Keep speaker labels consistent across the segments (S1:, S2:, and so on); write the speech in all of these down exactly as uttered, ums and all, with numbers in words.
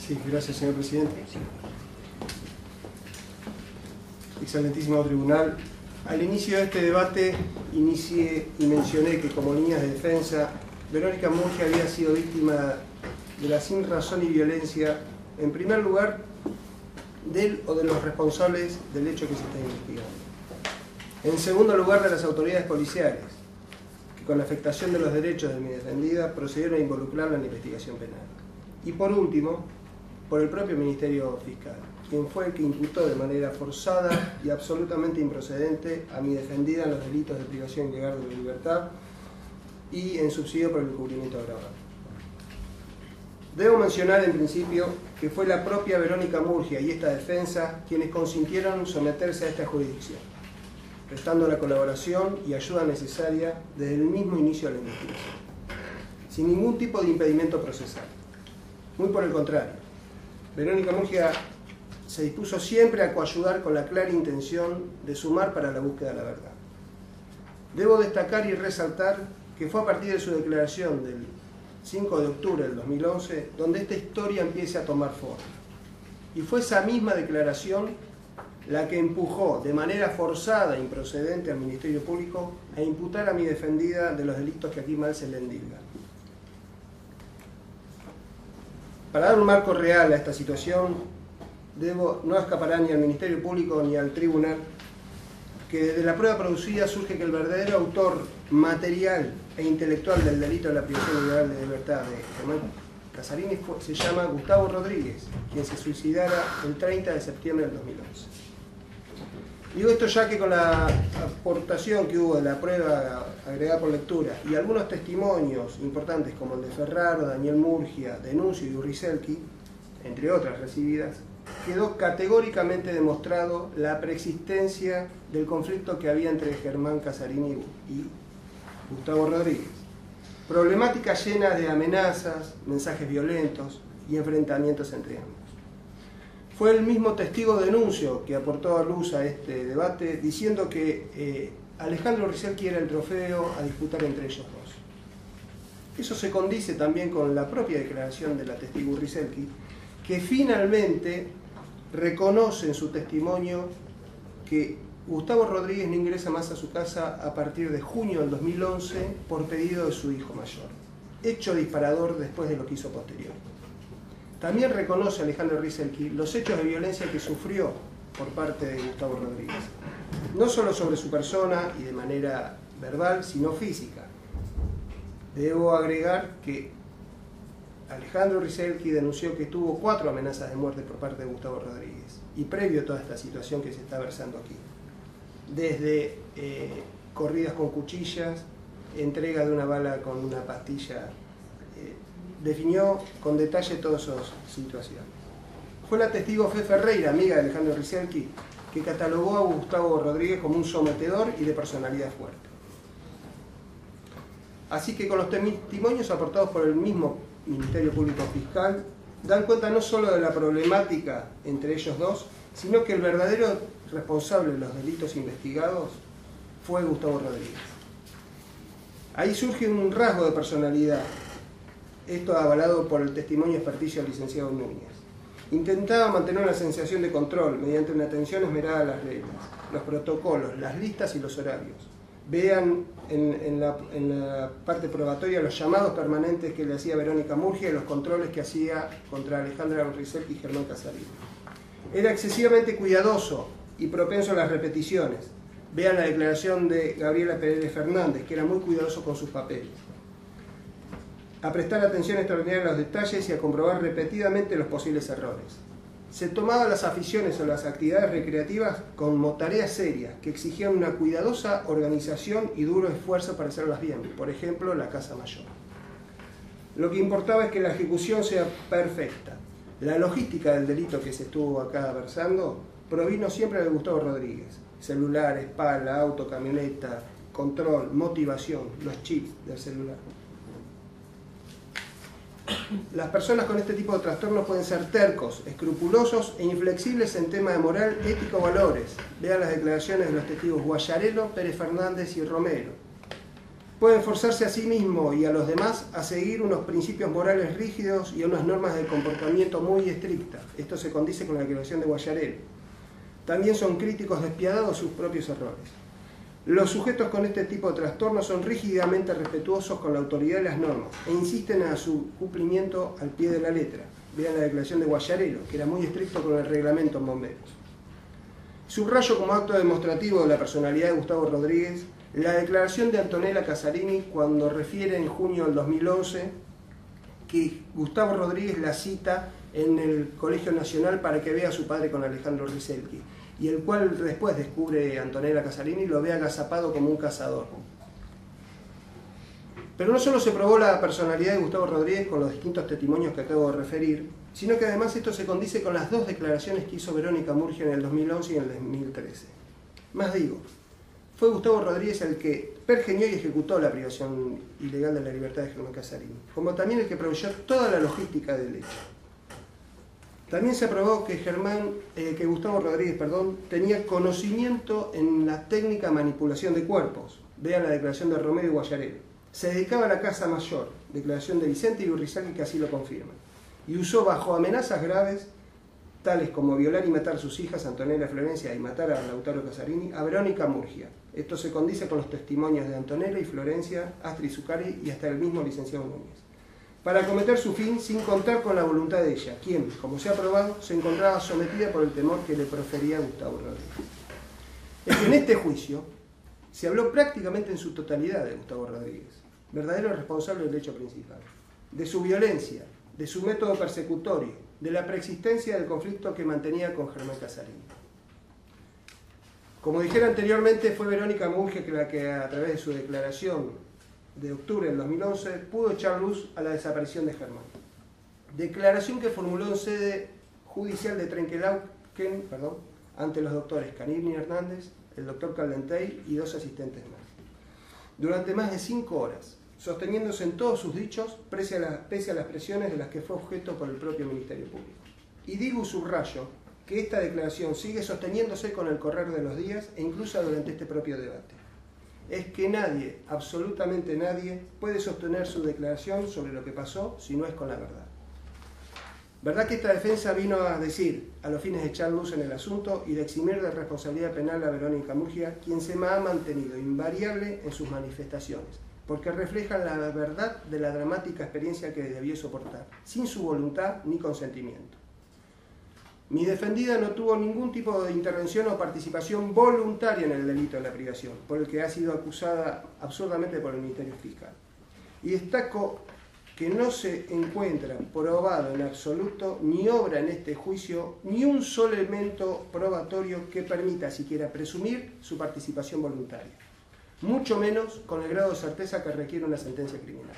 S1: Sí, gracias, señor presidente. Excelentísimo tribunal. Al inicio de este debate inicié y mencioné que como líneas de defensa, Verónica Murgia había sido víctima de la sinrazón y violencia, en primer lugar, del o de los responsables del hecho que se está investigando. En segundo lugar, de las autoridades policiales, que con la afectación de los derechos de mi defendida procedieron a involucrarla en la investigación penal. Y por último, por el propio Ministerio Fiscal, quien fue el que imputó de manera forzada y absolutamente improcedente a mi defendida en los delitos de privación ilegal de la libertad y en subsidio por el encubrimiento agravado. Debo mencionar en principio que fue la propia Verónica Murgia y esta defensa quienes consintieron someterse a esta jurisdicción, prestando la colaboración y ayuda necesaria desde el mismo inicio de la investigación, sin ningún tipo de impedimento procesal. Muy por el contrario, Verónica Murgia se dispuso siempre a coayudar con la clara intención de sumar para la búsqueda de la verdad. Debo destacar y resaltar que fue a partir de su declaración del cinco de octubre del dos mil once donde esta historia empieza a tomar forma. Y fue esa misma declaración la que empujó de manera forzada e improcedente al Ministerio Público a imputar a mi defendida de los delitos que aquí mal se le endilgan. Para dar un marco real a esta situación, debo, no escapará ni al Ministerio Público ni al tribunal que desde la prueba producida surge que el verdadero autor material e intelectual del delito de la privación ilegal de libertad de Germán Casarini fue, se llama Gustavo Rodríguez, quien se suicidara el treinta de septiembre del dos mil once. Digo esto ya que con la aportación que hubo de la prueba agregada por lectura y algunos testimonios importantes como el de Ferraro, Daniel Murgia, Denuncio y Urriselki, entre otras recibidas, quedó categóricamente demostrado la preexistencia del conflicto que había entre Germán Casarini y Gustavo Rodríguez. Problemática llena de amenazas, mensajes violentos y enfrentamientos entre ambos. Fue el mismo testigo Denuncio que aportó a luz a este debate diciendo que eh, Alejandro Urriselki era el trofeo a disputar entre ellos dos. Eso se condice también con la propia declaración de la testigo Urriselki, que finalmente reconoce en su testimonio que Gustavo Rodríguez no ingresa más a su casa a partir de junio del dos mil once por pedido de su hijo mayor, hecho disparador después de lo que hizo posterior. También reconoce Alejandro Urriselki los hechos de violencia que sufrió por parte de Gustavo Rodríguez, no solo sobre su persona y de manera verbal, sino física. Debo agregar que Alejandro Urriselki denunció que tuvo cuatro amenazas de muerte por parte de Gustavo Rodríguez, y previo a toda esta situación que se está versando aquí. Desde eh, corridas con cuchillas, entrega de una bala con una pastilla, eh, definió con detalle todas esas situaciones. Fue la testigo Fe Ferreira, amiga de Alejandro Urriselki, que catalogó a Gustavo Rodríguez como un sometedor y de personalidad fuerte. Así que con los testimonios aportados por el mismo Ministerio Público Fiscal, dan cuenta no solo de la problemática entre ellos dos, sino que el verdadero responsable de los delitos investigados fue Gustavo Rodríguez. Ahí surge un rasgo de personalidad, esto avalado por el testimonio experticio del licenciado Núñez. Intentaba mantener una sensación de control mediante una atención esmerada a las reglas, los protocolos, las listas y los horarios. Vean en, en, la, en la parte probatoria los llamados permanentes que le hacía Verónica Murgia y los controles que hacía contra Alejandra Urriselki y Germán Casarini. Era excesivamente cuidadoso y propenso a las repeticiones. Vean la declaración de Gabriela Pérez Fernández, que era muy cuidadoso con sus papeles. A prestar atención extraordinaria a los detalles y a comprobar repetidamente los posibles errores. Se tomaba las aficiones o las actividades recreativas como tareas serias que exigían una cuidadosa organización y duro esfuerzo para hacerlas bien, por ejemplo, la casa mayor. Lo que importaba es que la ejecución sea perfecta. La logística del delito que se estuvo acá versando provino siempre de Gustavo Rodríguez. Celulares, pala, auto, camioneta, control, motivación, los chips del celular. Las personas con este tipo de trastornos pueden ser tercos, escrupulosos e inflexibles en temas de moral, ética o valores. Vean las declaraciones de los testigos Guayarelo, Pérez Fernández y Romero. pueden forzarse a sí mismo y a los demás a seguir unos principios morales rígidos y a unas normas de comportamiento muy estrictas. Esto se condice con la declaración de Guayarelo. También son críticos despiadados de sus propios errores. Los sujetos con este tipo de trastornos son rígidamente respetuosos con la autoridad y las normas e insisten a su cumplimiento al pie de la letra. Vean la declaración de Guayarelo, que era muy estricto con el reglamento en bomberos. Subrayo como acto demostrativo de la personalidad de Gustavo Rodríguez la declaración de Antonella Casarini cuando refiere en junio del dos mil once que Gustavo Rodríguez la cita en el Colegio Nacional para que vea a su padre con Alejandro Riselki, y el cual después descubre Antonella Casarini y lo ve agazapado como un cazador. Pero no solo se probó la personalidad de Gustavo Rodríguez con los distintos testimonios que acabo de referir, sino que además esto se condice con las dos declaraciones que hizo Verónica Murgia en el dos mil once y en el dos mil trece. Más digo, fue Gustavo Rodríguez el que pergeñó y ejecutó la privación ilegal de la libertad de Germán Casarini, como también el que proveyó toda la logística del hecho. También se aprobó que, Germán, eh, que Gustavo Rodríguez perdón, tenía conocimiento en la técnica de manipulación de cuerpos. Vean la declaración de Romero y Guayarelo. Se dedicaba a la casa mayor, declaración de Vicente y Urrizaki que así lo confirman. Y usó bajo amenazas graves, tales como violar y matar a sus hijas, Antonella Florencia, y matar a Lautaro Casarini, a Verónica Murgia. Esto se condice con los testimonios de Antonella y Florencia, Astrid Zuccari y hasta el mismo licenciado Núñez, para acometer su fin sin contar con la voluntad de ella, quien, como se ha probado, se encontraba sometida por el temor que le profería Gustavo Rodríguez. Es que en este juicio se habló prácticamente en su totalidad de Gustavo Rodríguez, verdadero responsable del hecho principal, de su violencia, de su método persecutorio, de la preexistencia del conflicto que mantenía con Germán Casarini. Como dijera anteriormente, fue Verónica Murgia la que a través de su declaración de octubre del dos mil once pudo echar luz a la desaparición de Germán. Declaración que formuló en sede judicial de Trenquelauquen, perdón, ante los doctores Canini Hernández, el doctor Caldentey y dos asistentes más. Durante más de cinco horas, sosteniéndose en todos sus dichos, pese a, la, pese a las presiones de las que fue objeto por el propio Ministerio Público. Y digo y subrayo que esta declaración sigue sosteniéndose con el correr de los días e incluso durante este propio debate. Es que nadie, absolutamente nadie, puede sostener su declaración sobre lo que pasó si no es con la verdad. ¿Verdad que esta defensa vino a decir, a los fines de echar luz en el asunto y de eximir de responsabilidad penal a Verónica Murgia, quien se ha mantenido invariable en sus manifestaciones, porque reflejan la verdad de la dramática experiencia que debió soportar, sin su voluntad ni consentimiento? Mi defendida no tuvo ningún tipo de intervención o participación voluntaria en el delito de la privación, por el que ha sido acusada absurdamente por el Ministerio Fiscal. Y destaco que no se encuentra probado en absoluto, ni obra en este juicio, ni un solo elemento probatorio que permita siquiera presumir su participación voluntaria, mucho menos con el grado de certeza que requiere una sentencia criminal.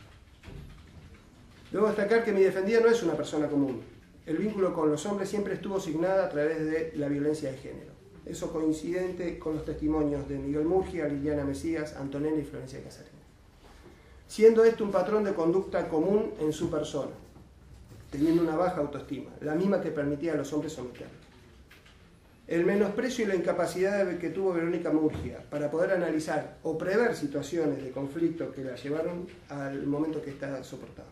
S1: Debo destacar que mi defendida no es una persona común. El vínculo con los hombres siempre estuvo signado a través de la violencia de género. Eso coincidente con los testimonios de Miguel Murgia, Liliana Mesías, Antonella y Florencia Casarini. Siendo esto un patrón de conducta común en su persona, teniendo una baja autoestima, la misma que permitía a los hombres someterla. El menosprecio y la incapacidad que tuvo Verónica Murgia para poder analizar o prever situaciones de conflicto que la llevaron al momento que está soportando.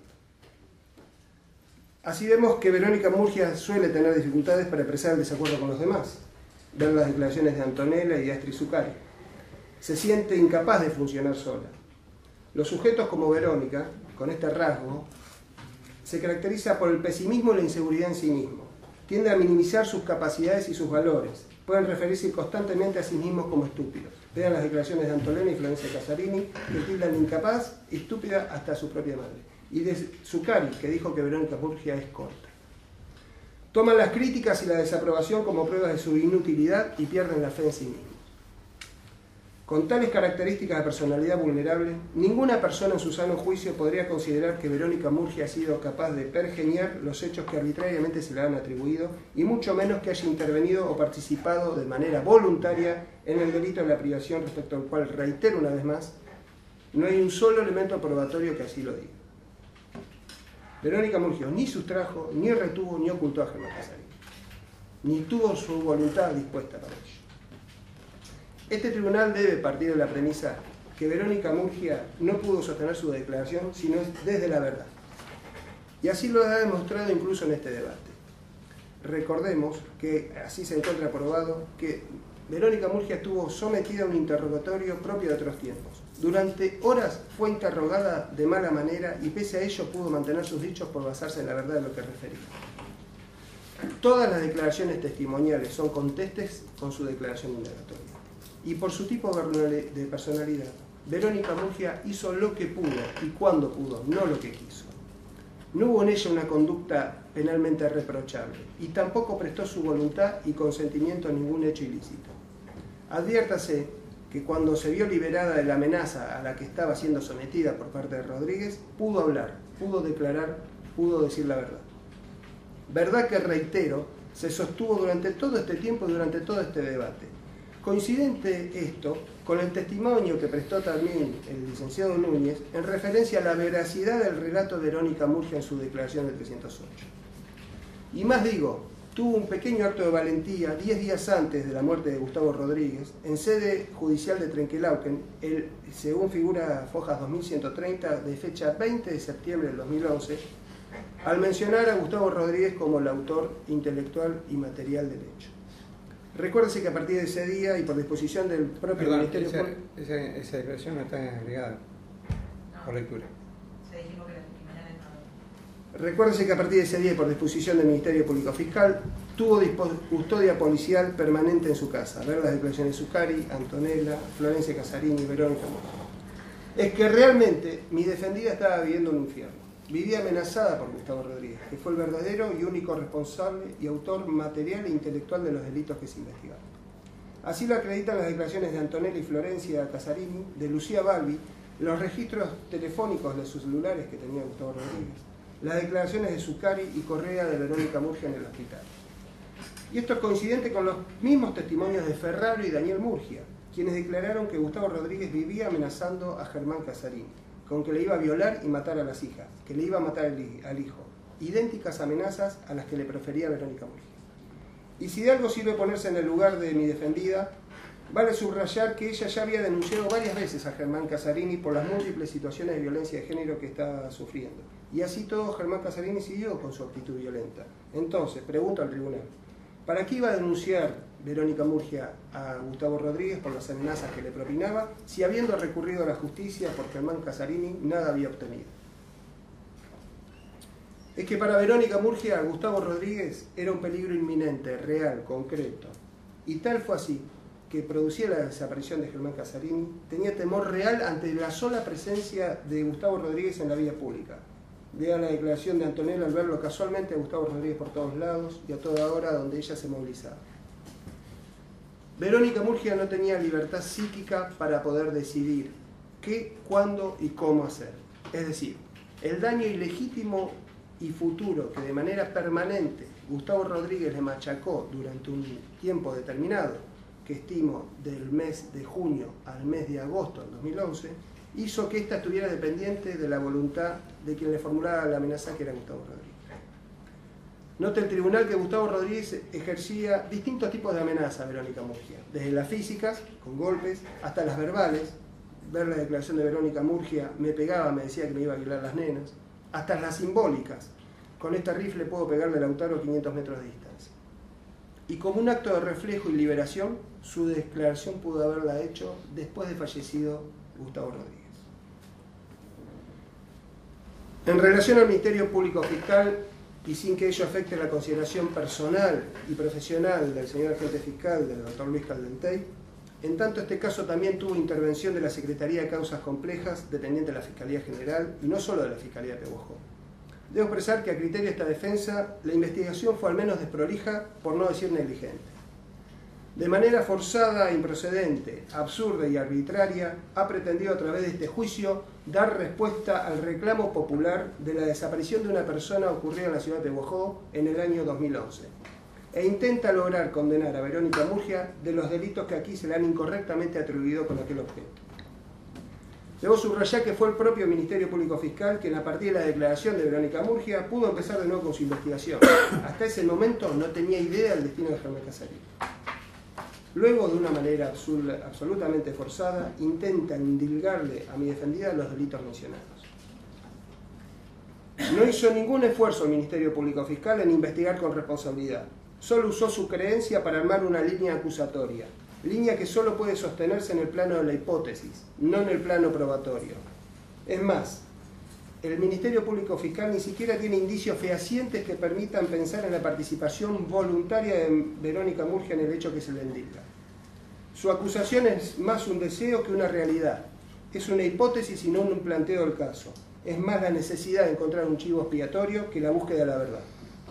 S1: Así vemos que Verónica Murgia suele tener dificultades para expresar el desacuerdo con los demás. Ver las declaraciones de Antonella y de Astrid Zuccari. Se siente incapaz de funcionar sola. Los sujetos como Verónica, con este rasgo, se caracteriza por el pesimismo y la inseguridad en sí mismo. Tiende a minimizar sus capacidades y sus valores. Pueden referirse constantemente a sí mismos como estúpidos. Vean las declaraciones de Antonella y Florencia Casarini, que tildan incapaz y estúpida hasta a su propia madre. Y de Zuccari, que dijo que Verónica Murgia es corta. Toman las críticas y la desaprobación como pruebas de su inutilidad y pierden la fe en sí mismos. Con tales características de personalidad vulnerable, ninguna persona en su sano juicio podría considerar que Verónica Murgia ha sido capaz de pergeñar los hechos que arbitrariamente se le han atribuido, y mucho menos que haya intervenido o participado de manera voluntaria en el delito de la privación, respecto al cual, reitero una vez más, no hay un solo elemento probatorio que así lo diga. Verónica Murgia ni sustrajo, ni retuvo, ni ocultó a Germán Casarini, ni tuvo su voluntad dispuesta para ello. Este tribunal debe partir de la premisa que Verónica Murgia no pudo sostener su declaración sino desde la verdad. Y así lo ha demostrado incluso en este debate. Recordemos que así se encuentra probado que Verónica Murgia estuvo sometida a un interrogatorio propio de otros tiempos. Durante horas fue interrogada de mala manera y pese a ello pudo mantener sus dichos por basarse en la verdad de lo que refería. Todas las declaraciones testimoniales son contestes con su declaración indagatoria. Y por su tipo de personalidad, Verónica Murgia hizo lo que pudo y cuando pudo, no lo que quiso. No hubo en ella una conducta penalmente reprochable y tampoco prestó su voluntad y consentimiento a ningún hecho ilícito. Adviértase que cuando se vio liberada de la amenaza a la que estaba siendo sometida por parte de Rodríguez, pudo hablar, pudo declarar, pudo decir la verdad. Verdad que, reitero, se sostuvo durante todo este tiempo y durante todo este debate. Coincidente esto con el testimonio que prestó también el licenciado Núñez en referencia a la veracidad del relato de Verónica Murgia en su declaración de trescientos ocho. Y más digo, tuvo un pequeño acto de valentía diez días antes de la muerte de Gustavo Rodríguez en sede judicial de Trenquelauquen, el, según figura Fojas dos mil ciento treinta de fecha veinte de septiembre del dos mil once, al mencionar a Gustavo Rodríguez como el autor intelectual y material del hecho. Recuérdese que a partir de ese día y por disposición del propio
S2: Perdón,
S1: Ministerio
S2: esa,
S1: Público...
S2: esa, esa declaración no está agregada
S3: No.
S2: por lectura.
S3: Se dijimos que la criminal no.
S1: Recuérdese que a partir de ese día y por disposición del Ministerio Público Fiscal tuvo custodia policial permanente en su casa. Ver las declaraciones de Zuccari, Antonella, Florencia Casarini, Verónica Murgia. Es que realmente mi defendida estaba viviendo un infierno. Vivía amenazada por Gustavo Rodríguez, que fue el verdadero y único responsable y autor material e intelectual de los delitos que se investigaron. Así lo acreditan las declaraciones de Antonella y Florencia Casarini, de Lucía Balbi, los registros telefónicos de sus celulares que tenía Gustavo Rodríguez, las declaraciones de Zuccari y Correa de Verónica Murgia en el hospital. Y esto es coincidente con los mismos testimonios de Ferraro y Daniel Murgia, quienes declararon que Gustavo Rodríguez vivía amenazando a Germán Casarini, con que le iba a violar y matar a las hijas, que le iba a matar al hijo. Idénticas amenazas a las que le profería Verónica Murgia. Y si de algo sirve ponerse en el lugar de mi defendida, vale subrayar que ella ya había denunciado varias veces a Germán Casarini por las múltiples situaciones de violencia de género que estaba sufriendo. Y así todo, Germán Casarini siguió con su actitud violenta. Entonces, pregunto al tribunal, ¿para qué iba a denunciar Verónica Murgia a Gustavo Rodríguez por las amenazas que le propinaba, si habiendo recurrido a la justicia por Germán Casarini nada había obtenido? Es que para Verónica Murgia, Gustavo Rodríguez era un peligro inminente, real, concreto. Y tal fue así, que producía la desaparición de Germán Casarini, tenía temor real ante la sola presencia de Gustavo Rodríguez en la vía pública. Vea la declaración de Antonella al verlo casualmente a Gustavo Rodríguez por todos lados y a toda hora donde ella se movilizaba. Verónica Murgia no tenía libertad psíquica para poder decidir qué, cuándo y cómo hacer. Es decir, el daño ilegítimo y futuro que de manera permanente Gustavo Rodríguez le machacó durante un tiempo determinado, que estimo del mes de junio al mes de agosto del dos mil once, hizo que ésta estuviera dependiente de la voluntad de quien le formulara la amenaza, que era Gustavo Rodríguez. Nota el tribunal que Gustavo Rodríguez ejercía distintos tipos de amenaza a Verónica Murgia, desde las físicas, con golpes, hasta las verbales. Ver la declaración de Verónica Murgia, me pegaba, me decía que me iba a violar las nenas, hasta las simbólicas, con esta rifle puedo pegarle a Lautaro a quinientos metros de distancia. Y como un acto de reflejo y liberación, su declaración pudo haberla hecho después de fallecido Gustavo Rodríguez. En relación al Ministerio Público Fiscal, y sin que ello afecte la consideración personal y profesional del señor agente fiscal, del doctor Luis Caldentey, en tanto este caso también tuvo intervención de la Secretaría de Causas Complejas, dependiente de la Fiscalía General, y no solo de la Fiscalía de Pehuajó. Debo expresar que a criterio de esta defensa, la investigación fue al menos desprolija, por no decir negligente. De manera forzada, improcedente, absurda y arbitraria, ha pretendido a través de este juicio dar respuesta al reclamo popular de la desaparición de una persona ocurrida en la ciudad de Pehuajó en el año dos mil once, e intenta lograr condenar a Verónica Murgia de los delitos que aquí se le han incorrectamente atribuido con aquel objeto. Debo subrayar que fue el propio Ministerio Público Fiscal quien, a partir de la declaración de Verónica Murgia, pudo empezar de nuevo con su investigación. Hasta ese momento no tenía idea del destino de Germán Casarini. Luego, de una manera absolutamente forzada, intenta indilgarle a mi defendida los delitos mencionados. No hizo ningún esfuerzo el Ministerio Público Fiscal en investigar con responsabilidad. Solo usó su creencia para armar una línea acusatoria, línea que solo puede sostenerse en el plano de la hipótesis, no en el plano probatorio. Es más, el Ministerio Público Fiscal ni siquiera tiene indicios fehacientes que permitan pensar en la participación voluntaria de Verónica Murgia en el hecho que se le indica. Su acusación es más un deseo que una realidad. Es una hipótesis y no un planteo del caso. Es más la necesidad de encontrar un chivo expiatorio que la búsqueda de la verdad.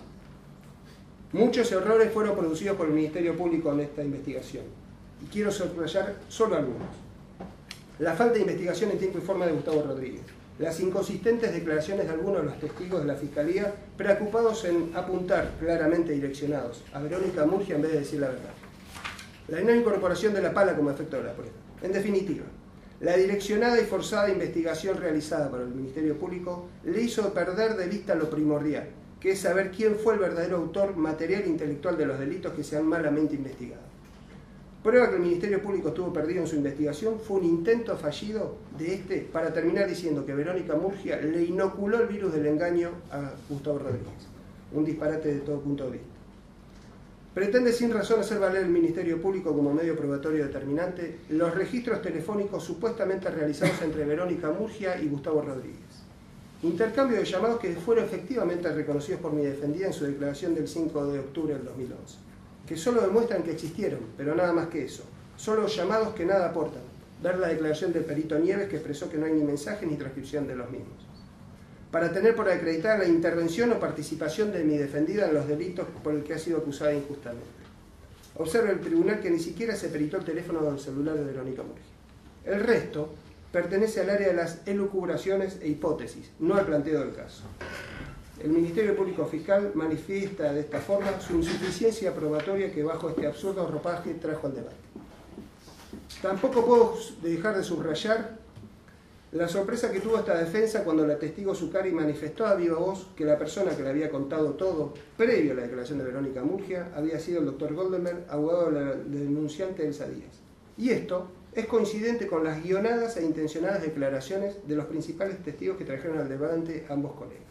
S1: Muchos errores fueron producidos por el Ministerio Público en esta investigación. Y quiero subrayar solo algunos. La falta de investigación en tiempo y forma de Gustavo Rodríguez. Las inconsistentes declaraciones de algunos de los testigos de la Fiscalía preocupados en apuntar claramente direccionados a Verónica Murgia en vez de decir la verdad. La no incorporación de la pala como efecto de la prueba. En definitiva, la direccionada y forzada investigación realizada por el Ministerio Público le hizo perder de vista lo primordial, que es saber quién fue el verdadero autor material e intelectual de los delitos que se han malamente investigado. Prueba que el Ministerio Público estuvo perdido en su investigación fue un intento fallido de este para terminar diciendo que Verónica Murgia le inoculó el virus del engaño a Gustavo Rodríguez. Un disparate de todo punto de vista. Pretende sin razón hacer valer el Ministerio Público como medio probatorio determinante los registros telefónicos supuestamente realizados entre Verónica Murgia y Gustavo Rodríguez. Intercambio de llamados que fueron efectivamente reconocidos por mi defendida en su declaración del cinco de octubre del dos mil once. Que solo demuestran que existieron, pero nada más que eso. Solo llamados que nada aportan. Ver la declaración del perito Nieves que expresó que no hay ni mensaje ni transcripción de los mismos. Para tener por acreditar la intervención o participación de mi defendida en los delitos por el que ha sido acusada injustamente. Observa el tribunal que ni siquiera se peritó el teléfono del celular de Verónica Murgia. El resto pertenece al área de las elucubraciones e hipótesis, no al planteo del caso. El Ministerio Público Fiscal manifiesta de esta forma su insuficiencia probatoria que bajo este absurdo ropaje trajo al debate. Tampoco puedo dejar de subrayar la sorpresa que tuvo esta defensa cuando la testigo Zuccari manifestó a viva voz que la persona que le había contado todo, previo a la declaración de Verónica Murgia, había sido el doctor Goldenberg, abogado de la denunciante Elsa Díaz. Y esto es coincidente con las guionadas e intencionadas declaraciones de los principales testigos que trajeron al debate ambos colegas.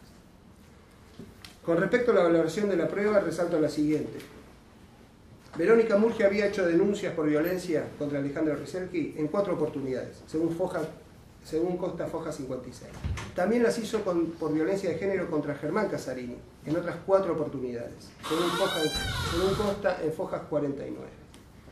S1: Con respecto a la valoración de la prueba, resalto la siguiente. Verónica Murgia había hecho denuncias por violencia contra Alejandro Rieselski en cuatro oportunidades, según, Foja, según consta Foja cincuenta y seis. También las hizo con, por violencia de género contra Germán Casarini, en otras cuatro oportunidades, según, Foja, según consta en Fojas cuarenta y nueve.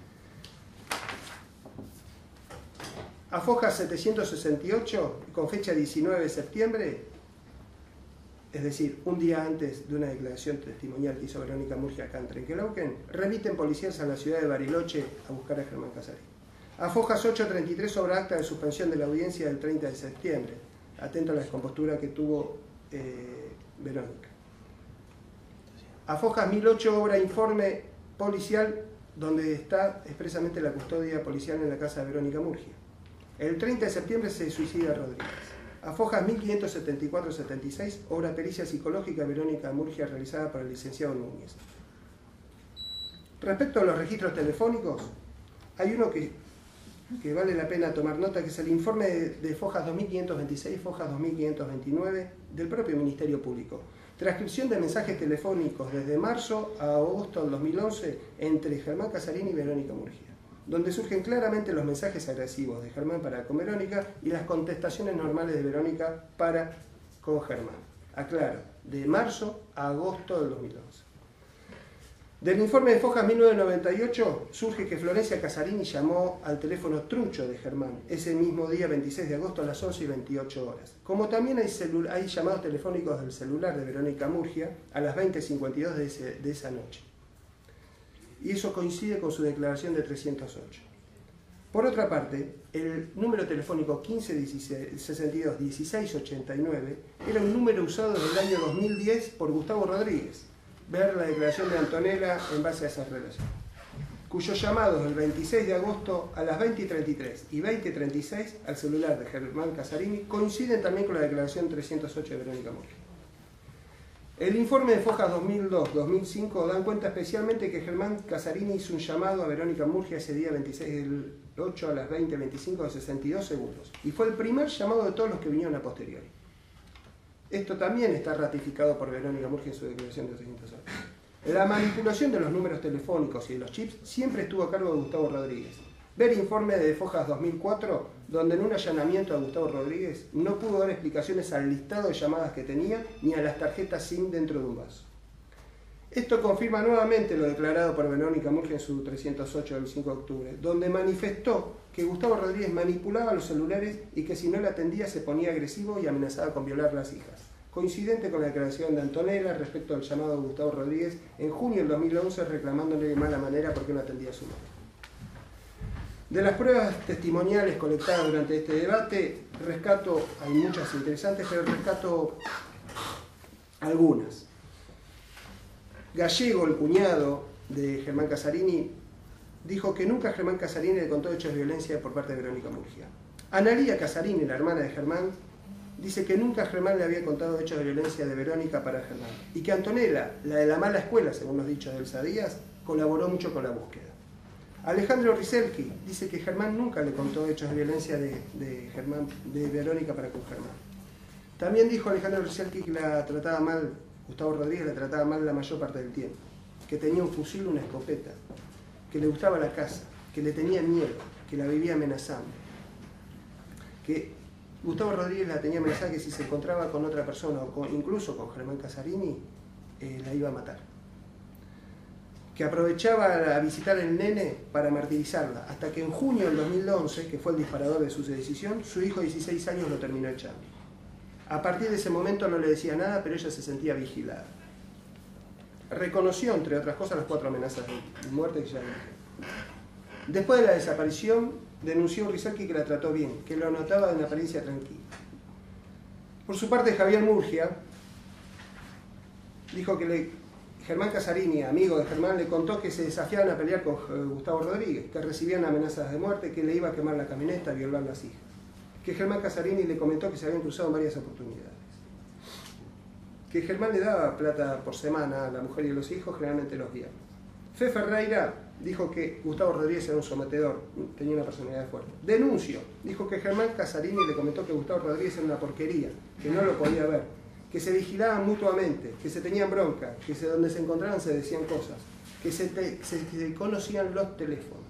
S1: A Fojas setecientos sesenta y ocho, con fecha diecinueve de septiembre, es decir, un día antes de una declaración testimonial que hizo Verónica Murgia acá en Trenquelauquen, remiten policías a la ciudad de Bariloche a buscar a Germán Casarini. A Fojas ocho treinta y tres sobre acta de suspensión de la audiencia del treinta de septiembre, atento a la descompostura que tuvo eh, Verónica. A Fojas mil ocho obra informe policial donde está expresamente la custodia policial en la casa de Verónica Murgia. El treinta de septiembre se suicida Rodríguez. A Fojas mil quinientos setenta y cuatro setenta y seis, obra pericia psicológica Verónica Murgia realizada por el licenciado Núñez. Respecto a los registros telefónicos, hay uno que, que vale la pena tomar nota, que es el informe de, de Fojas dos mil quinientos veintiséis, Fojas dos mil quinientos veintinueve del propio Ministerio Público. Transcripción de mensajes telefónicos desde marzo a agosto del dos mil once entre Germán Casarini y Verónica Murgia, donde surgen claramente los mensajes agresivos de Germán para con Verónica y las contestaciones normales de Verónica para con Germán. Aclaro, de marzo a agosto del dos mil once. Del informe de Fojas mil novecientos noventa y ocho surge que Florencia Casarini llamó al teléfono trucho de Germán ese mismo día veintiséis de agosto a las once y veintiocho horas. Como también hay, hay llamados telefónicos del celular de Verónica Murgia a las veinte cincuenta y dos de, ese, de esa noche. Y eso coincide con su declaración de trescientos ocho. Por otra parte, el número telefónico quince sesenta y dos dieciséis ochenta y nueve era un número usado desde el año dos mil diez por Gustavo Rodríguez. Ver la declaración de Antonella en base a esas relaciones, cuyos llamados el veintiséis de agosto a las veinte treinta y tres y veinte treinta y seis al celular de Germán Casarini coinciden también con la declaración trescientos ocho de Verónica Murgia. El informe de Fojas dos mil dos dos mil cinco dan cuenta especialmente que Germán Casarini hizo un llamado a Verónica Murgia ese día veintiséis del ocho a las veinte veinticinco de sesenta y dos segundos. Y fue el primer llamado de todos los que vinieron a posteriori. Esto también está ratificado por Verónica Murgia en su declaración de trescientos horas. La manipulación de los números telefónicos y de los chips siempre estuvo a cargo de Gustavo Rodríguez. Ver informe de Fojas dos mil cuatro, donde en un allanamiento a Gustavo Rodríguez no pudo dar explicaciones al listado de llamadas que tenía ni a las tarjetas SIM dentro de un vaso. Esto confirma nuevamente lo declarado por Verónica Murgia en su trescientos ocho del cinco de octubre, donde manifestó que Gustavo Rodríguez manipulaba los celulares y que si no le atendía se ponía agresivo y amenazaba con violar las hijas. Coincidente con la declaración de Antonella respecto al llamado de Gustavo Rodríguez en junio del dos mil once reclamándole de mala manera porque no atendía a su madre. De las pruebas testimoniales colectadas durante este debate, rescato, hay muchas interesantes, pero rescato algunas. Gallego, el cuñado de Germán Casarini, dijo que nunca Germán Casarini le contó hechos de violencia por parte de Verónica Murgia. Analía Casarini, la hermana de Germán, dice que nunca Germán le había contado hechos de violencia de Verónica para Germán y que Antonella, la de la mala escuela, según los dichos de Elsa Díaz, colaboró mucho con la búsqueda. Alejandro Riselki dice que Germán nunca le contó hechos de violencia de, de, Germán, de Verónica para con Germán. También dijo Alejandro Riselki que la trataba mal, Gustavo Rodríguez la trataba mal la mayor parte del tiempo, que tenía un fusil, una escopeta, que le gustaba la casa, que le tenía miedo, que la vivía amenazando, que Gustavo Rodríguez la tenía amenazada que si se encontraba con otra persona, o con, incluso con Germán Casarini, eh, la iba a matar. Que aprovechaba a visitar al nene para martirizarla, hasta que en junio del dos mil once, que fue el disparador de su decisión, su hijo de dieciséis años lo terminó echando. A partir de ese momento no le decía nada, pero ella se sentía vigilada. Reconoció, entre otras cosas, las cuatro amenazas de muerte que ya dije. Después de la desaparición, denunció a Riselki que la trató bien, que lo notaba en apariencia tranquila. Por su parte, Javier Murgia dijo que le Germán Casarini, amigo de Germán, le contó que se desafiaban a pelear con Gustavo Rodríguez, que recibían amenazas de muerte, que le iba a quemar la camioneta, a violar las hijas. Que Germán Casarini le comentó que se habían cruzado en varias oportunidades. Que Germán le daba plata por semana a la mujer y a los hijos, generalmente los viernes. Fe Ferreira dijo que Gustavo Rodríguez era un sometedor, tenía una personalidad fuerte. Denuncio, dijo que Germán Casarini le comentó que Gustavo Rodríguez era una porquería, que no lo podía ver, que se vigilaban mutuamente, que se tenían bronca, que se, donde se encontraban se decían cosas, que se, te, se, se conocían los teléfonos.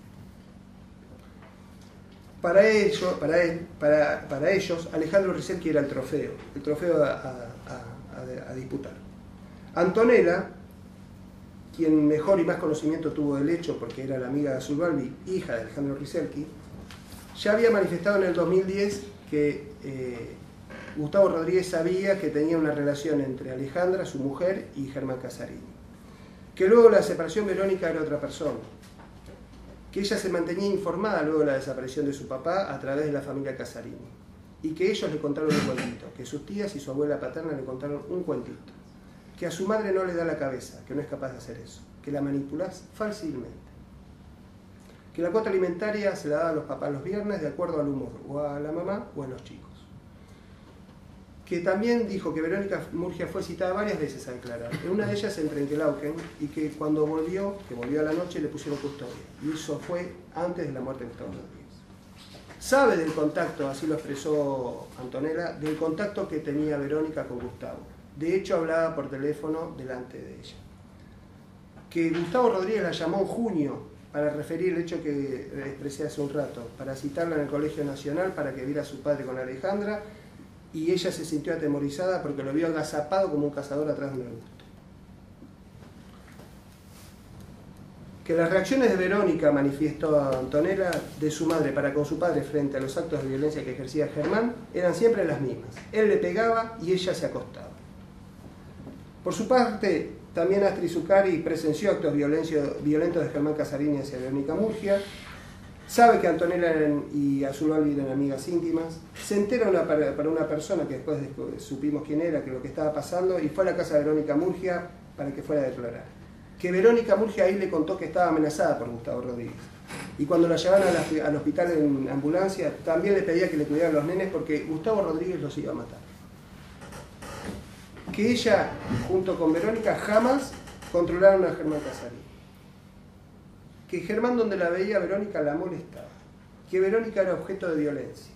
S1: Para, ello, para, él, para, para ellos, Alejandro Riselki era el trofeo, el trofeo a, a, a, a, a disputar. Antonella, quien mejor y más conocimiento tuvo del hecho porque era la amiga de Azul Balbi, hija de Alejandro Riselki, ya había manifestado en el dos mil diez que eh, Gustavo Rodríguez sabía que tenía una relación entre Alejandra, su mujer, y Germán Casarini. Que luego de la separación Verónica era otra persona. Que ella se mantenía informada luego de la desaparición de su papá a través de la familia Casarini. Y que ellos le contaron un cuentito, que sus tías y su abuela paterna le contaron un cuentito. Que a su madre no le da la cabeza, que no es capaz de hacer eso. Que la manipulás fácilmente. Que la cuota alimentaria se la da a los papás los viernes de acuerdo al humor, o a la mamá o a los chicos. Que también dijo que Verónica Murgia fue citada varias veces a declarar. En una de ellas en Trenquelauquen, y que cuando volvió, que volvió a la noche, le pusieron custodia. Y eso fue antes de la muerte de Gustavo Rodríguez. Sabe del contacto, así lo expresó Antonella, del contacto que tenía Verónica con Gustavo. De hecho, hablaba por teléfono delante de ella. Que Gustavo Rodríguez la llamó en junio para referir el hecho que expresé hace un rato, para citarla en el Colegio Nacional para que viera a su padre con Alejandra, y ella se sintió atemorizada porque lo vio agazapado como un cazador atrás de un arbusto. Que las reacciones de Verónica, manifestó a Antonella, de su madre para con su padre frente a los actos de violencia que ejercía Germán, eran siempre las mismas. Él le pegaba y ella se acostaba. Por su parte, también Astrid Zuccari presenció actos violentos de Germán Casarini hacia Verónica Murgia. Sabe que Antonella y Azul Balbi eran amigas íntimas. Se entera una, para una persona que después, después supimos quién era, que lo que estaba pasando, y fue a la casa de Verónica Murgia para que fuera a declarar. Que Verónica Murgia ahí le contó que estaba amenazada por Gustavo Rodríguez. Y cuando la llevaron al hospital en ambulancia, también le pedía que le cuidaran los nenes porque Gustavo Rodríguez los iba a matar. que ella, junto con Verónica, jamás controlaron a Germán Casarini. Que Germán, donde la veía, Verónica la molestaba. Que Verónica era objeto de violencia.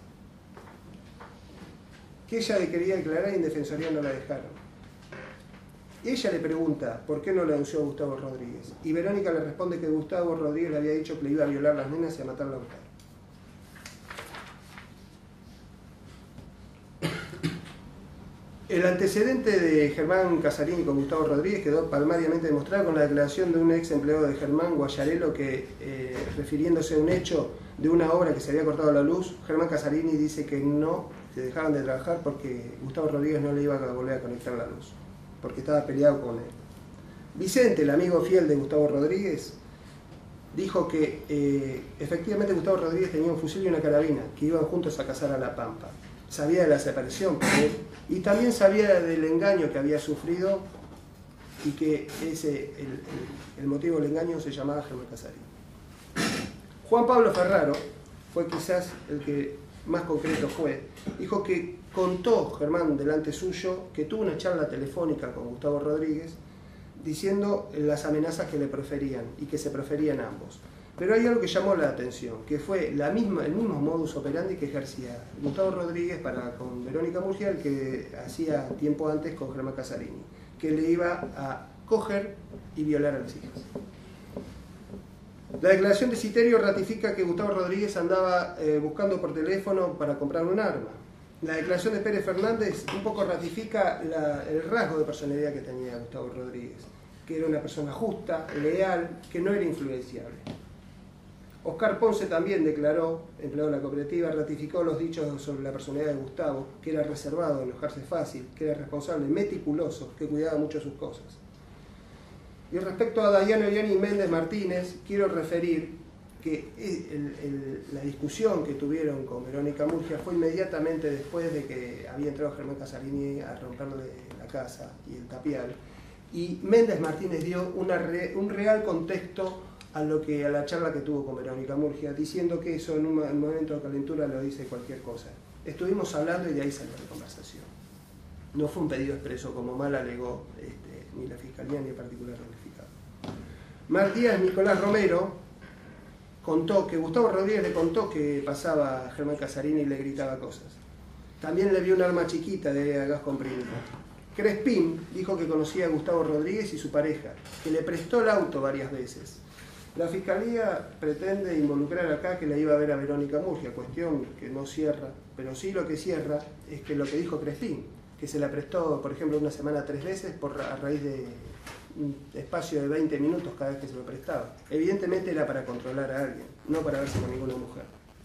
S1: Que ella le quería declarar y en defensoría no la dejaron. Ella le pregunta por qué no le denunció a Gustavo Rodríguez. Y Verónica le responde que Gustavo Rodríguez le había dicho que le iba a violar a las nenas y a matar a Lautaro. El antecedente de Germán Casarini con Gustavo Rodríguez quedó palmariamente demostrado con la declaración de un ex empleado de Germán, Guayarelo, que, eh, refiriéndose a un hecho de una obra que se había cortado la luz, Germán Casarini dice que no se dejaban de trabajar porque Gustavo Rodríguez no le iba a volver a conectar la luz, porque estaba peleado con él. Vicente, el amigo fiel de Gustavo Rodríguez, dijo que eh, efectivamente Gustavo Rodríguez tenía un fusil y una carabina, que iban juntos a cazar a La Pampa. Sabía de la separación con él y también sabía del engaño que había sufrido y que ese, el, el, el motivo del engaño se llamaba Germán Casarini. Juan Pablo Ferraro fue quizás el que más concreto fue. Dijo que contó Germán delante suyo que tuvo una charla telefónica con Gustavo Rodríguez diciendo las amenazas que le proferían y que se proferían ambos. Pero hay algo que llamó la atención, que fue la misma, el mismo modus operandi que ejercía Gustavo Rodríguez para con Verónica Murgia, el que hacía tiempo antes con Germán Casarini, que le iba a coger y violar a las hijas. La declaración de Citerio ratifica que Gustavo Rodríguez andaba eh, buscando por teléfono para comprar un arma. La declaración de Pérez Fernández un poco ratifica la, el rasgo de personalidad que tenía Gustavo Rodríguez, que era una persona justa, leal, que no era influenciable. Oscar Ponce también declaró, empleado de la cooperativa, ratificó los dichos sobre la personalidad de Gustavo, que era reservado, enojarse fácil, que era responsable, meticuloso, que cuidaba mucho sus cosas. Y respecto a Dayano Eliani y Méndez Martínez, quiero referir que el, el, la discusión que tuvieron con Verónica Murgia fue inmediatamente después de que había entrado Germán Casarini a romperle la casa y el tapial, y Méndez Martínez dio una re, un real contexto a lo que a la charla que tuvo con Verónica Murgia, diciendo que eso en un, en un momento de calentura lo dice cualquier cosa. Estuvimos hablando y de ahí salió la conversación. No fue un pedido expreso como mal alegó este, ni la Fiscalía ni el particular ramificado. Mar Díaz Nicolás Romero contó que Gustavo Rodríguez le contó que pasaba a Germán Casarini y le gritaba cosas. También le vio un arma chiquita de gas comprimido. Crespín dijo que conocía a Gustavo Rodríguez y su pareja, que le prestó el auto varias veces. La Fiscalía pretende involucrar acá que la iba a ver a Verónica Murgia, cuestión que no cierra, pero sí lo que cierra es que lo que dijo Crespín, que se la prestó, por ejemplo, una semana tres veces por, a raíz de un espacio de veinte minutos cada vez que se lo prestaba. Evidentemente era para controlar a alguien, no para verse con ninguna mujer.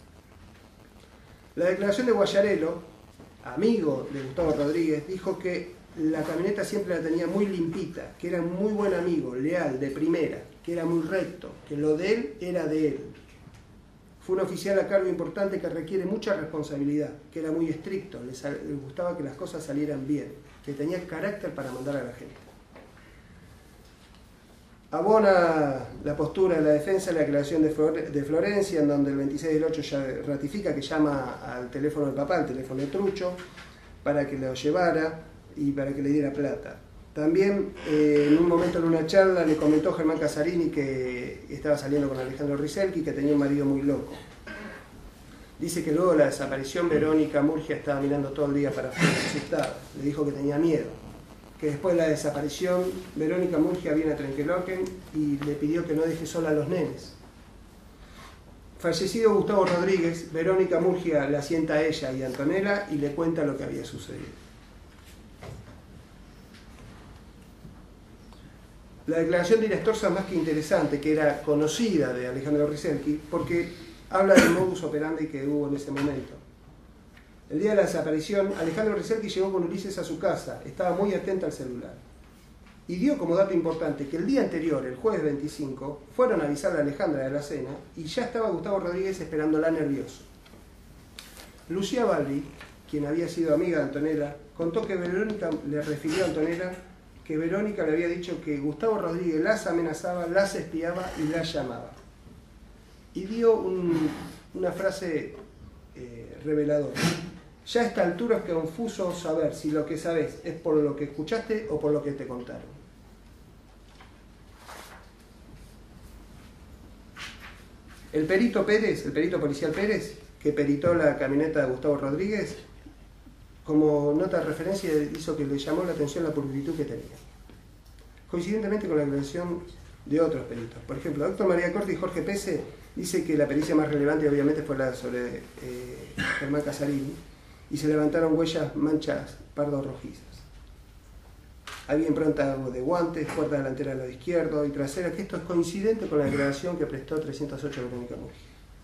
S1: La declaración de Guayarelo, amigo de Gustavo Rodríguez, dijo que la camioneta siempre la tenía muy limpita, que era muy buen amigo, leal, de primera, que era muy recto, que lo de él era de él. Fue un oficial a cargo importante que requiere mucha responsabilidad, que era muy estricto, le, le gustaba que las cosas salieran bien, que tenía carácter para mandar a la gente. Abona la postura de la defensa la declaración de, Flore, de Florencia, en donde el veintiséis del ocho ya ratifica que llama al teléfono del papá, al teléfono de Trucho, para que lo llevara y para que le diera plata. También eh, en un momento en una charla le comentó Germán Casarini que estaba saliendo con Alejandro Riselki, que tenía un marido muy loco. Dice que luego de la desaparición Verónica Murgia estaba mirando todo el día para afuera, asustada. Le dijo que tenía miedo. Que después de la desaparición Verónica Murgia viene a Trenqueloquen y le pidió que no deje sola a los nenes. Fallecido Gustavo Rodríguez, Verónica Murgia la sienta a ella y a Antonella y le cuenta lo que había sucedido. La declaración de Irastorza es más que interesante, que era conocida de Alejandro Riselki, porque habla del modus operandi que hubo en ese momento. El día de la desaparición, Alejandro Riselki llegó con Ulises a su casa, estaba muy atento al celular. Y dio como dato importante que el día anterior, el jueves veinticinco, fueron a avisarle a Alejandra de la cena y ya estaba Gustavo Rodríguez esperándola nervioso. Lucía Balbi, quien había sido amiga de Antonella, contó que Verónica le refirió a Antonella que Verónica le había dicho que Gustavo Rodríguez las amenazaba, las espiaba y las llamaba. Y dio un, una frase eh, reveladora. Ya a esta altura es confuso saber si lo que sabes es por lo que escuchaste o por lo que te contaron. El perito Pérez, el perito policial Pérez, que peritó la camioneta de Gustavo Rodríguez, como nota de referencia hizo que le llamó la atención la pulcritud que tenía. Coincidentemente con la declaración de otros peritos. Por ejemplo, doctor María Corte y Jorge Pese dice que la pericia más relevante obviamente fue la sobre eh, Germán Casarini, y se levantaron huellas manchas pardo-rojizas. Había impronta de guantes, puerta delantera del lado izquierdo y trasera, que esto es coincidente con la declaración que prestó trescientos ocho Verónica Murgia.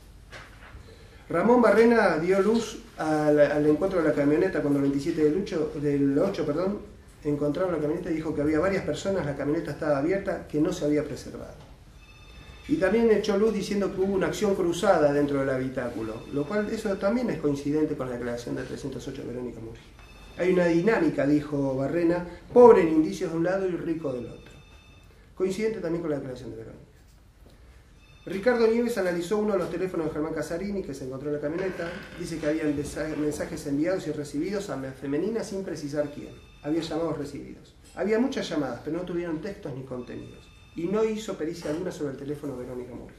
S1: Ramón Barrena dio luz al, al encuentro de la camioneta cuando el veintisiete del ocho, del ocho perdón, encontraron la camioneta y dijo que había varias personas, la camioneta estaba abierta, que no se había preservado. Y también echó luz diciendo que hubo una acción cruzada dentro del habitáculo, lo cual eso también es coincidente con la declaración de trescientos ocho Verónica Murgia. Hay una dinámica, dijo Barrena, pobre en indicios de un lado y rico del otro. Coincidente también con la declaración de Verónica. Ricardo Nieves analizó uno de los teléfonos de Germán Casarini que se encontró en la camioneta. Dice que había mensajes enviados y recibidos a la femenina sin precisar quién. Había llamados recibidos. Había muchas llamadas, pero no tuvieron textos ni contenidos. Y no hizo pericia alguna sobre el teléfono de Verónica Murgia.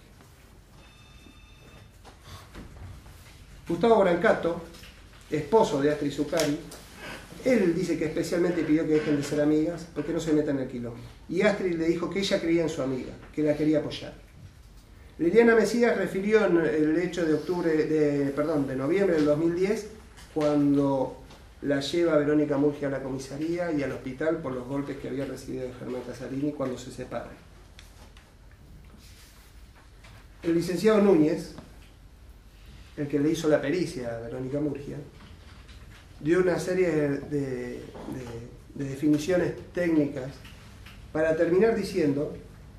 S1: Gustavo Brancato, esposo de Astrid Zuccari, él dice que especialmente pidió que dejen de ser amigas porque no se metan en el quilombo. Y Astrid le dijo que ella creía en su amiga, que la quería apoyar. Liliana Mesías refirió en el hecho de octubre, de, perdón, de noviembre del dos mil diez, cuando la lleva Verónica Murgia a la comisaría y al hospital por los golpes que había recibido de Germán Casarini cuando se separan. El licenciado Núñez, el que le hizo la pericia a Verónica Murgia, dio una serie de, de, de, de definiciones técnicas para terminar diciendo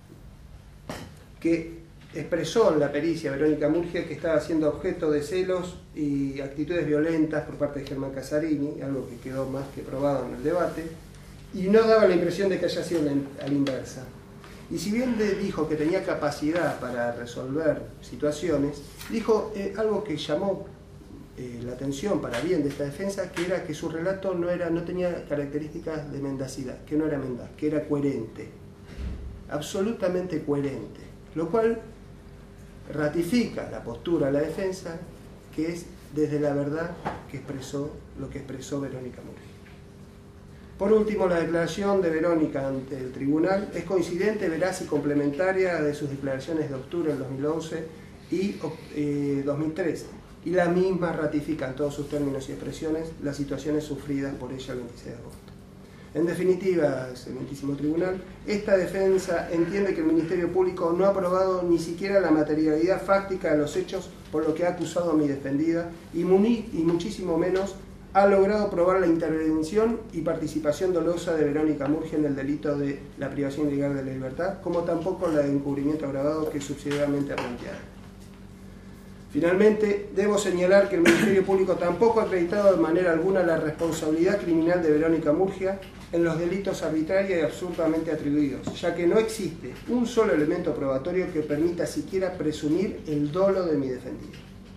S1: que expresó en la pericia Verónica Murgia que estaba siendo objeto de celos y actitudes violentas por parte de Germán Casarini, algo que quedó más que probado en el debate, y no daba la impresión de que haya sido a la inversa. Y si bien dijo que tenía capacidad para resolver situaciones, dijo eh, algo que llamó eh, la atención para bien de esta defensa, que era que su relato no, era, no tenía características de mendacidad, que no era mendaz, que era coherente, absolutamente coherente, lo cual ratifica la postura de la defensa, que es desde la verdad que expresó lo que expresó Verónica Murgia. Por último, la declaración de Verónica ante el tribunal es coincidente, veraz y complementaria de sus declaraciones de octubre del dos mil once y eh, dos mil trece, y la misma ratifica en todos sus términos y expresiones las situaciones sufridas por ella el veintiséis de agosto. En definitiva, excelentísimo tribunal, esta defensa entiende que el Ministerio Público no ha probado ni siquiera la materialidad fáctica de los hechos por lo que ha acusado a mi defendida y, y muchísimo menos ha logrado probar la intervención y participación dolosa de Verónica Murgia en el delito de la privación ilegal de la libertad, como tampoco la de encubrimiento agravado que subsidiariamente ha planteado. Finalmente, debo señalar que el Ministerio Público tampoco ha acreditado de manera alguna la responsabilidad criminal de Verónica Murgia en los delitos arbitrarios y absurdamente atribuidos, ya que no existe un solo elemento probatorio que permita siquiera presumir el dolo de mi defendida.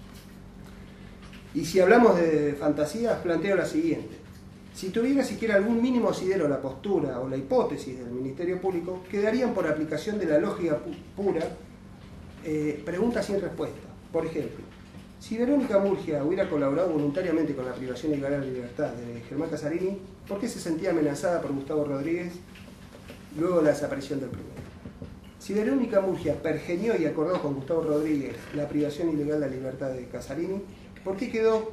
S1: Y si hablamos de fantasías, planteo la siguiente. Si tuviera siquiera algún mínimo asidero la postura o la hipótesis del Ministerio Público, quedarían por aplicación de la lógica pu pura eh, preguntas sin respuesta. Por ejemplo, si Verónica Murgia hubiera colaborado voluntariamente con la privación ilegal de libertad de Germán Casarini, ¿por qué se sentía amenazada por Gustavo Rodríguez luego de la desaparición del primero? Si Verónica Murgia pergeñó y acordó con Gustavo Rodríguez la privación ilegal de la libertad de Casarini, ¿por qué quedó?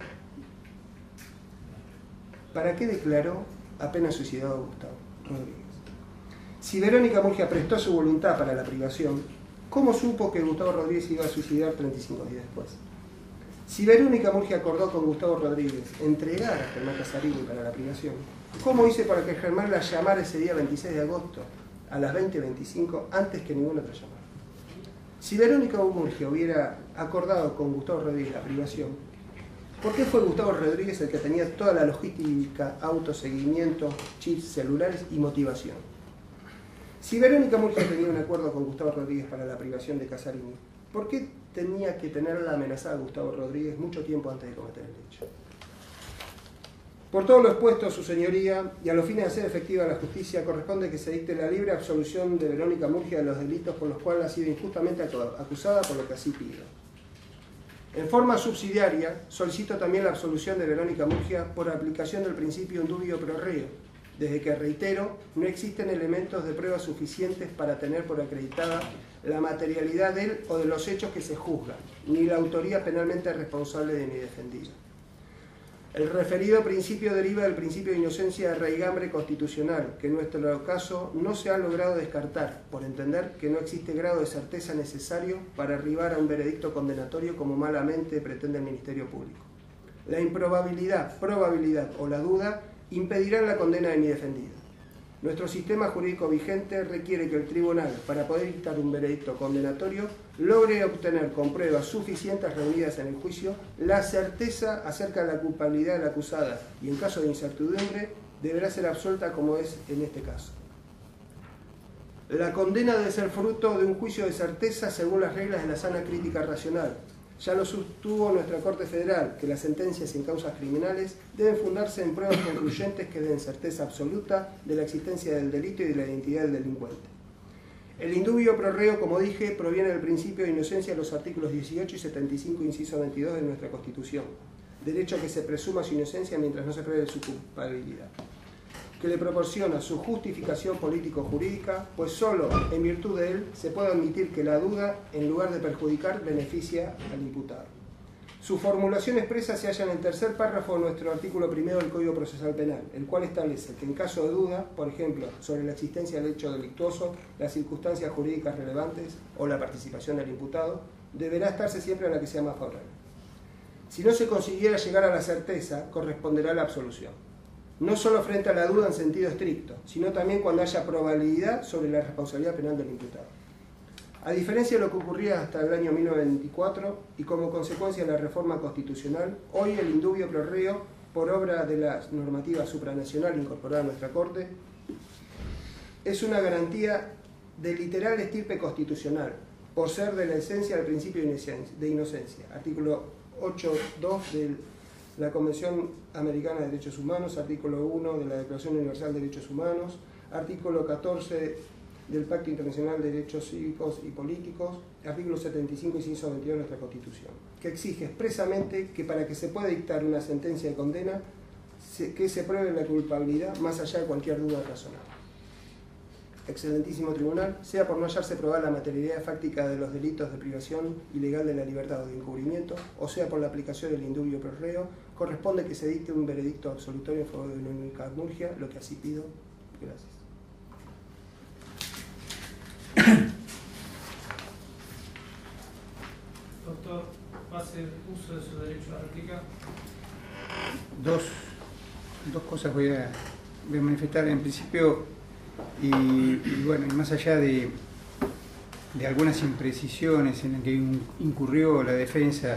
S1: ¿Para qué declaró apenas suicidado Gustavo Rodríguez? Si Verónica Murgia prestó su voluntad para la privación, ¿cómo supo que Gustavo Rodríguez iba a suicidar treinta y cinco días después? Si Verónica Murgia acordó con Gustavo Rodríguez entregar a Germán Casarini para la privación, ¿cómo hice para que Germán la llamara ese día veintiséis de agosto a las veinte veinticinco antes que ningún otro llamara? Si Verónica Murgia hubiera acordado con Gustavo Rodríguez la privación, ¿por qué fue Gustavo Rodríguez el que tenía toda la logística, autoseguimiento, chips celulares y motivación? Si Verónica Murgia tenía un acuerdo con Gustavo Rodríguez para la privación de Casarini, ¿por qué tenía que tenerla amenazada a Gustavo Rodríguez mucho tiempo antes de cometer el hecho? Por todo lo expuesto, su señoría, y a los fines de hacer efectiva la justicia, corresponde que se dicte la libre absolución de Verónica Murgia de los delitos por los cuales ha sido injustamente acusada, por lo que así pido. En forma subsidiaria, solicito también la absolución de Verónica Murgia por aplicación del principio indubio pro reo, desde que, reitero, no existen elementos de prueba suficientes para tener por acreditada la materialidad de él o de los hechos que se juzgan, ni la autoría penalmente responsable de mi defendido. El referido principio deriva del principio de inocencia de raigambre constitucional, que en nuestro caso no se ha logrado descartar, por entender que no existe grado de certeza necesario para arribar a un veredicto condenatorio como malamente pretende el Ministerio Público. La improbabilidad, probabilidad o la duda impedirán la condena de mi defendido. Nuestro sistema jurídico vigente requiere que el tribunal, para poder dictar un veredicto condenatorio, logre obtener con pruebas suficientes reunidas en el juicio la certeza acerca de la culpabilidad de la acusada y, en caso de incertidumbre, deberá ser absuelta como es en este caso. La condena debe ser fruto de un juicio de certeza según las reglas de la sana crítica racional. Ya lo sostuvo nuestra Corte Federal, que las sentencias en causas criminales deben fundarse en pruebas concluyentes que den certeza absoluta de la existencia del delito y de la identidad del delincuente. El indubio pro reo, como dije, proviene del principio de inocencia de los artículos dieciocho y setenta y cinco, inciso veintidós de nuestra Constitución, derecho a que se presuma su inocencia mientras no se pruebe su culpabilidad, que le proporciona su justificación político-jurídica, pues solo en virtud de él se puede admitir que la duda, en lugar de perjudicar, beneficia al imputado. Su formulación expresa se halla en el tercer párrafo de nuestro artículo primero del Código Procesal Penal, el cual establece que en caso de duda, por ejemplo, sobre la existencia del hecho delictuoso, las circunstancias jurídicas relevantes o la participación del imputado, deberá estarse siempre a la que sea más favorable. Si no se consiguiera llegar a la certeza, corresponderá la absolución. No solo frente a la duda en sentido estricto, sino también cuando haya probabilidad sobre la responsabilidad penal del imputado. A diferencia de lo que ocurría hasta el año mil novecientos veinticuatro y como consecuencia de la reforma constitucional, hoy el indubio pro reo, por obra de la normativa supranacional incorporada a nuestra Corte, es una garantía de literal estirpe constitucional, por ser de la esencia del principio de inocencia, artículo ocho punto dos del la Convención Americana de Derechos Humanos, artículo uno de la Declaración Universal de Derechos Humanos, artículo catorce del Pacto Internacional de Derechos Cívicos y Políticos, artículo setenta y cinco, inciso veintidós de nuestra Constitución, que exige expresamente que para que se pueda dictar una sentencia de condena, se, que se pruebe la culpabilidad más allá de cualquier duda razonable. Excelentísimo Tribunal, sea por no hallarse probada la materialidad fáctica de los delitos de privación ilegal de la libertad o de encubrimiento, o sea por la aplicación del indubio pro reo, corresponde que se dicte un veredicto absolutorio en favor de Verónica Murgia, lo que así pido. Gracias.
S4: Doctor, ¿va a hacer uso de su derecho a réplica?
S2: Dos, dos cosas voy a, voy a manifestar. En principio, y, y bueno, y más allá de, de algunas imprecisiones en las que incurrió la defensa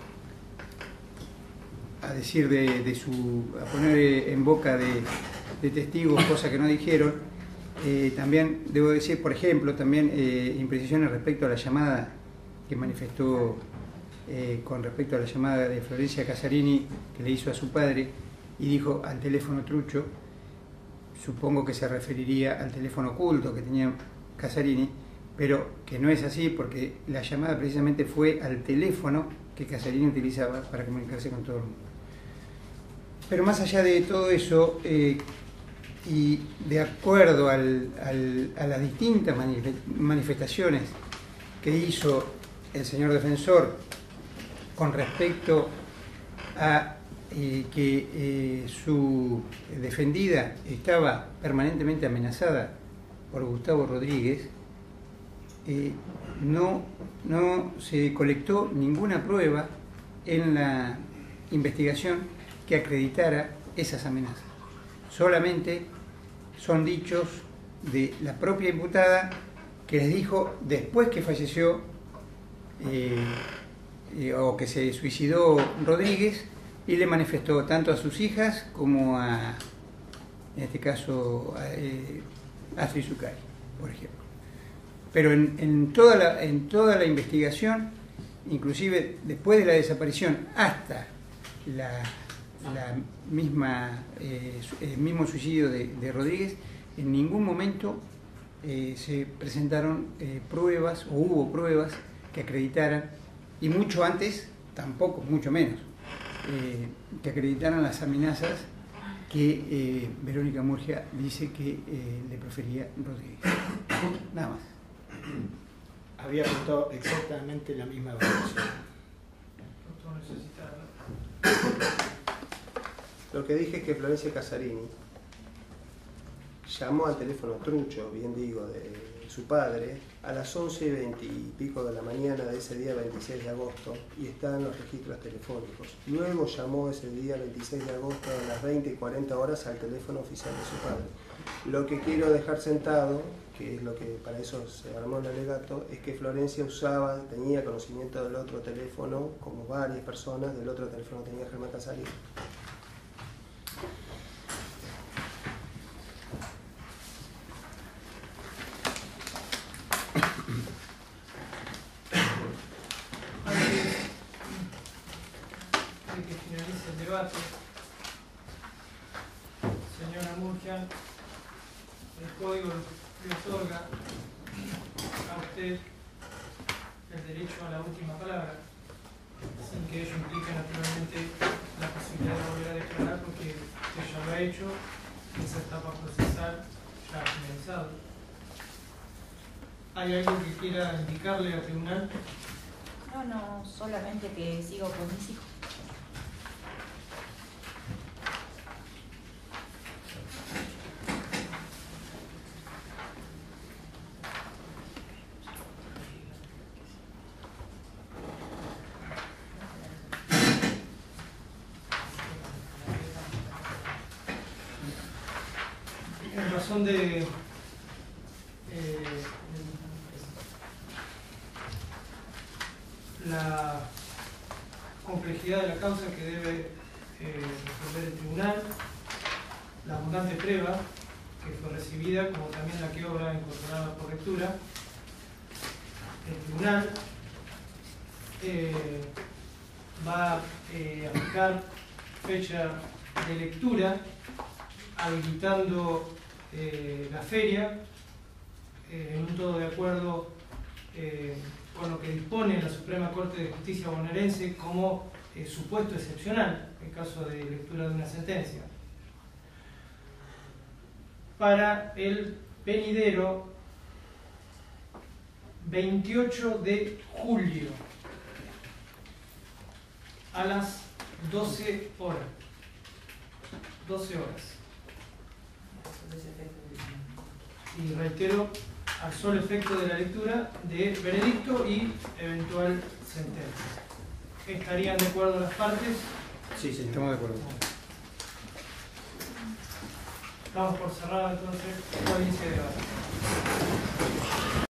S2: a decir de, de su, a poner en boca de, de testigos cosas que no dijeron, eh, también debo decir, por ejemplo, también eh, imprecisiones respecto a la llamada que manifestó eh, con respecto a la llamada de Florencia Casarini que le hizo a su padre y dijo al teléfono trucho. Supongo que se referiría al teléfono oculto que tenía Casarini, pero que no es así porque la llamada precisamente fue al teléfono que Casarini utilizaba para comunicarse con todo el mundo. Pero más allá de todo eso, eh, y de acuerdo al, al, a las distintas manifestaciones que hizo el señor defensor con respecto a eh, que eh, su defendida estaba permanentemente amenazada por Gustavo Rodríguez, eh, no, no se colectó ninguna prueba en la investigación que acreditara esas amenazas. Solamente son dichos de la propia imputada que les dijo después que falleció eh, eh, o que se suicidó Rodríguez, y le manifestó tanto a sus hijas como a, en este caso, a eh, Astrid Zuccari, por ejemplo. Pero en, en, toda la, en toda la investigación, inclusive después de la desaparición hasta la la misma, eh, el mismo suicidio de, de Rodríguez, en ningún momento eh, se presentaron eh, pruebas o hubo pruebas que acreditaran, y mucho antes tampoco, mucho menos, eh, que acreditaran las amenazas que eh, Verónica Murgia dice que eh, le profería Rodríguez. Nada más.
S5: Había apuntado exactamente la misma evaluación.
S4: Doctor, necesita...
S1: Lo que dije es que Florencia Casarini llamó al teléfono trucho, bien digo, de su padre a las once y veinte y pico de la mañana de ese día veintiséis de agosto y está en los registros telefónicos. Luego llamó ese día veintiséis de agosto a las veinte y cuarenta horas al teléfono oficial de su padre. Lo que quiero dejar sentado, que es lo que para eso se armó el alegato, es que Florencia usaba, tenía conocimiento del otro teléfono, como varias personas, del otro teléfono tenía Germán Casarini.
S4: De que finalice el debate, señora Murgia, el código le otorga a usted el derecho a la última palabra, sin que ello implique naturalmente la posibilidad de volver a declarar, porque usted ya lo ha hecho y esa etapa procesal ya ha finalizado. ¿Hay algo que quiera indicarle al tribunal?
S6: No, no, solamente que sigo con mis hijos.
S4: En razón de eh, la complejidad de la causa que debe eh, resolver el tribunal, la abundante prueba que fue recibida, como también la que obra incorporada por lectura, el tribunal eh, va eh, a fijar fecha de lectura, habilitando eh, la feria eh, en un todo de acuerdo eh, con lo que dispone la Suprema Corte de Justicia bonaerense como eh, supuesto excepcional en caso de lectura de una sentencia. Para el venidero veintiocho de julio a las doce horas. doce horas. Y reitero, al solo efecto de la lectura de veredicto y eventual sentencia. ¿Estarían de acuerdo las partes?
S2: Sí, sí, estamos de acuerdo.
S4: Damos por cerrado entonces la audiencia de debate.